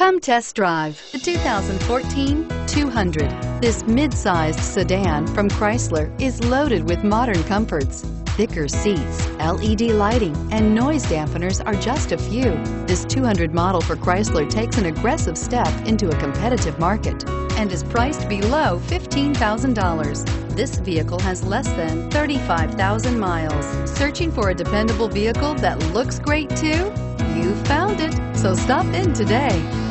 Come test drive the 2014 200. This mid-sized sedan from Chrysler is loaded with modern comforts. Thicker seats, LED lighting, and noise dampeners are just a few. This 200 model for Chrysler takes an aggressive step into a competitive market and is priced below $15,000. This vehicle has less than 35,000 miles. Searching for a dependable vehicle that looks great too? You found it, so stop in today.